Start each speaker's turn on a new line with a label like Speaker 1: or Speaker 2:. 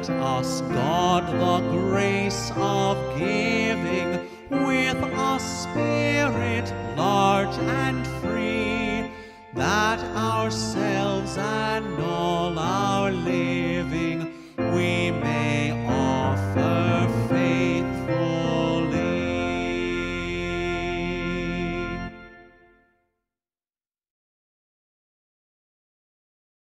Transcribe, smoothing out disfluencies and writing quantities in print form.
Speaker 1: Grant us, God, the grace of giving with a spirit large and free, that ourselves and all